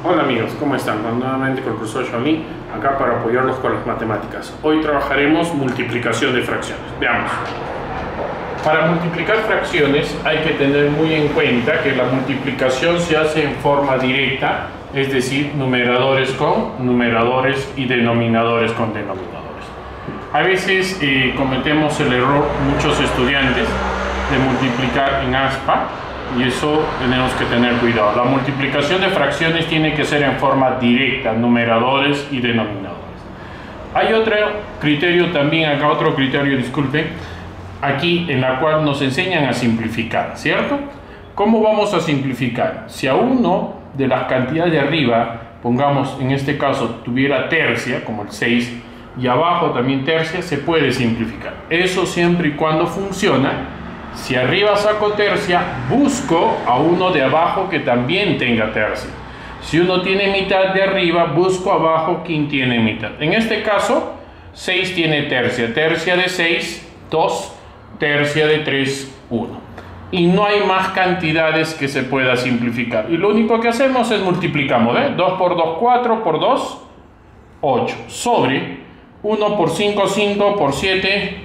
Hola amigos, ¿cómo están? Nuevamente con el profesor Xiaomi, acá para apoyarlos con las matemáticas. Hoy trabajaremos multiplicación de fracciones. Veamos. Para multiplicar fracciones hay que tener muy en cuenta que la multiplicación se hace en forma directa, es decir, numeradores con numeradores y denominadores con denominadores. A veces cometemos el error, muchos estudiantes, de multiplicar en aspa, y eso tenemos que tener cuidado. La multiplicación de fracciones tiene que ser en forma directa, numeradores y denominadores. Hay otro criterio también, acá otro criterio, disculpe, aquí en la cual nos enseñan a simplificar, ¿cierto? ¿Cómo vamos a simplificar? Si a uno de las cantidades de arriba, pongamos en este caso, tuviera tercia, como el 6, y abajo también tercia, se puede simplificar. Eso siempre y cuando funciona. Si arriba saco tercia, busco a uno de abajo que también tenga tercia. Si uno tiene mitad de arriba, busco abajo quien tiene mitad. En este caso, 6 tiene tercia. Tercia de 6, 2. Tercia de 3, 1. Y no hay más cantidades que se pueda simplificar. Y lo único que hacemos es multiplicamos. 2 por 2, 4 por 2, 8. Sobre 1 por 5, 5 por 7,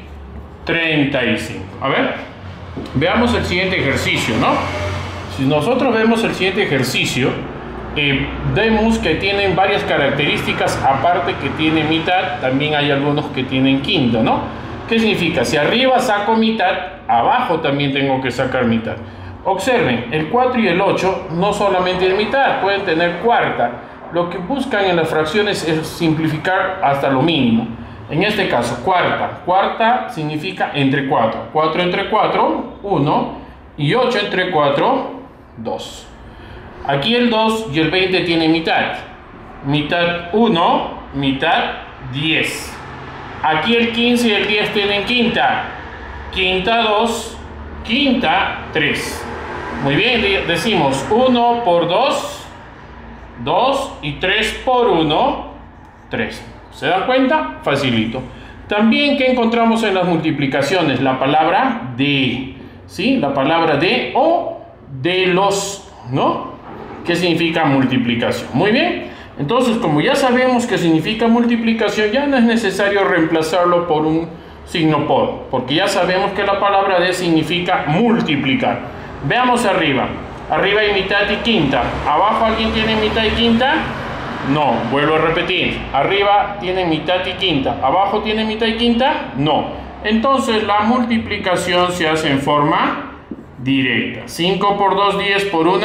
35. A ver. Veamos el siguiente ejercicio, ¿no? Si nosotros vemos el siguiente ejercicio, vemos que tienen varias características, aparte que tiene mitad, también hay algunos que tienen quinta, ¿no? ¿Qué significa? Si arriba saco mitad, abajo también tengo que sacar mitad. Observen, el 4 y el 8 no solamente tienen mitad, pueden tener cuarta. Lo que buscan en las fracciones es simplificar hasta lo mínimo. En este caso, cuarta. Cuarta significa entre 4. 4 entre 4, 1. Y 8 entre 4, 2. Aquí el 2 y el 20 tienen mitad. Mitad 1, mitad 10. Aquí el 15 y el 10 tienen quinta. Quinta 2, quinta 3. Muy bien, decimos 1 por 2, 2 y 3 por 1, 3. ¿Se dan cuenta? Facilito. También, ¿qué encontramos en las multiplicaciones? La palabra de, ¿sí? La palabra de o de los, ¿no? ¿Qué significa multiplicación? Muy bien. Entonces, como ya sabemos qué significa multiplicación, ya no es necesario reemplazarlo por un signo por, porque ya sabemos que la palabra de significa multiplicar. Veamos arriba. Arriba hay mitad y quinta. ¿Abajo alguien tiene mitad y quinta? No, vuelvo a repetir. Arriba tiene mitad y quinta. ¿Abajo tiene mitad y quinta? No. Entonces la multiplicación se hace en forma directa. 5 por 2, 10 por 1,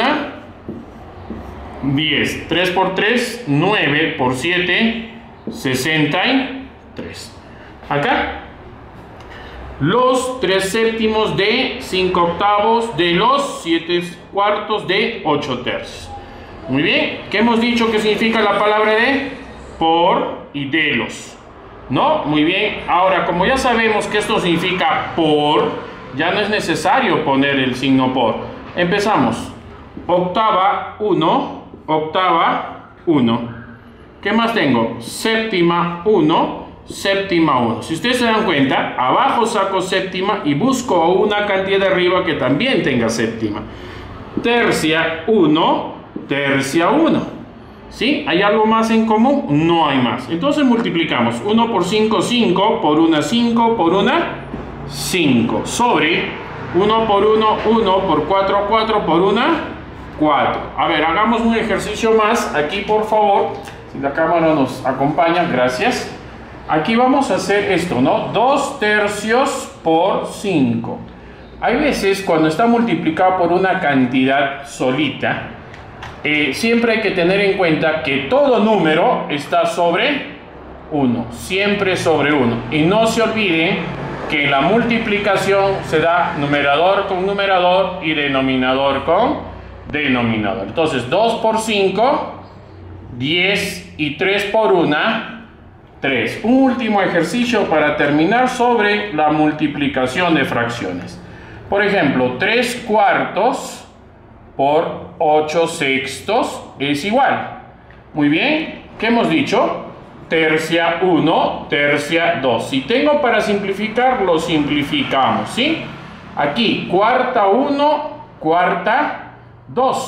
10. 3 por 3, 9 por 7, 63. Acá. Los 3 séptimos de 5 octavos de los 7 cuartos de 8 tercios. Muy bien, ¿qué hemos dicho que significa la palabra de? Por y de los, ¿no? Muy bien, ahora como ya sabemos que esto significa por, ya no es necesario poner el signo por. Empezamos. Octava 1, octava 1. ¿Qué más tengo? Séptima 1, séptima 1. Si ustedes se dan cuenta, abajo saco séptima y busco una cantidad de arriba que también tenga séptima. Tercia 1, tercia 1. ¿Sí? ¿Hay algo más en común? No hay más. Entonces multiplicamos. 1 por 5, 5. Por 1, 5. Por 1, 5. Sobre 1 por 1, 1. Por 4, 4. Por 1, 4. A ver, hagamos un ejercicio más. Aquí, por favor, si la cámara nos acompaña, gracias. Aquí vamos a hacer esto, ¿no? 2 tercios por 5. Hay veces cuando está multiplicado por una cantidad solita, siempre hay que tener en cuenta que todo número está sobre 1, siempre sobre 1. Y no se olviden que la multiplicación se da numerador con numerador y denominador con denominador. Entonces 2 por 5, 10 y 3 por 1, 3. Un último ejercicio para terminar sobre la multiplicación de fracciones. Por ejemplo, 3 cuartos por 8 sextos es igual. Muy bien, ¿qué hemos dicho? Tercia 1, tercia 2. Si tengo para simplificar, lo simplificamos, ¿sí? Aquí, cuarta 1, cuarta 2.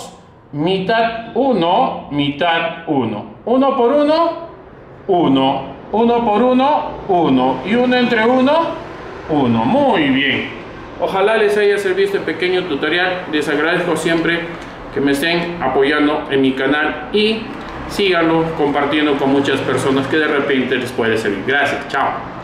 mitad 1, mitad 1. 1 por 1, 1. 1 por 1, 1. Y 1 entre 1, 1. Muy bien. Ojalá les haya servido este pequeño tutorial. Les agradezco siempre que me estén apoyando en mi canal y síganlo compartiendo con muchas personas que de repente les puede servir. Gracias. Chao.